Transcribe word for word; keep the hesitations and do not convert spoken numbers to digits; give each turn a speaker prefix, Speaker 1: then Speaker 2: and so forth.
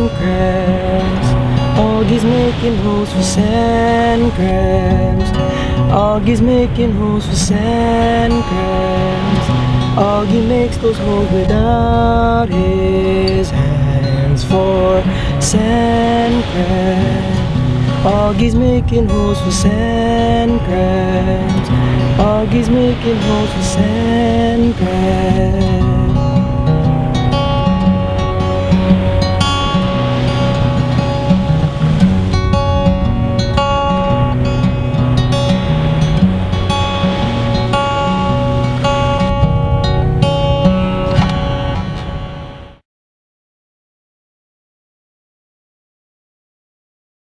Speaker 1: sand crabs. Augie's making holes for sand crabs. Augie's making holes for sand crabs. Augie makes those holes without his hands for sand crabs. Augie's making holes for sand crabs. Augie's making holes for sand crabs.